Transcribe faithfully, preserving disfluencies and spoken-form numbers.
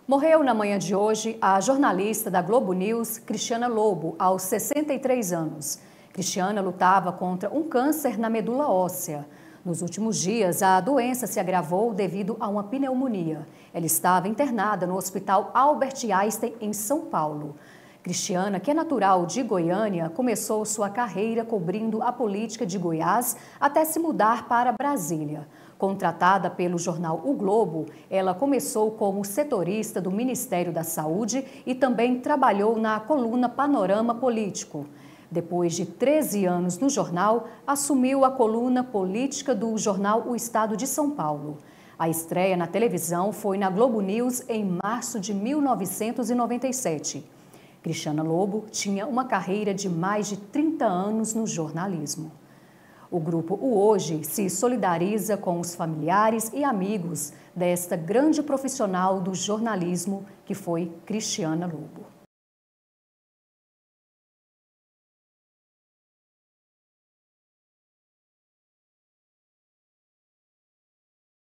Morreu na manhã de hoje a jornalista da Globo News, Cristiana Lobo, aos sessenta e três anos. Cristiana lutava contra um câncer na medula óssea. Nos últimos dias, a doença se agravou devido a uma pneumonia. Ela estava internada no Hospital Albert Einstein, em São Paulo. Cristiana, que é natural de Goiânia, começou sua carreira cobrindo a política de Goiás até se mudar para Brasília. Contratada pelo jornal O Globo, ela começou como setorista do Ministério da Saúde e também trabalhou na coluna Panorama Político. Depois de treze anos no jornal, assumiu a coluna política do jornal O Estado de São Paulo. A estreia na televisão foi na Globo News em março de mil novecentos e noventa e sete. Cristiana Lobo tinha uma carreira de mais de trinta anos no jornalismo. O grupo O Hoje se solidariza com os familiares e amigos desta grande profissional do jornalismo que foi Cristiana Lobo.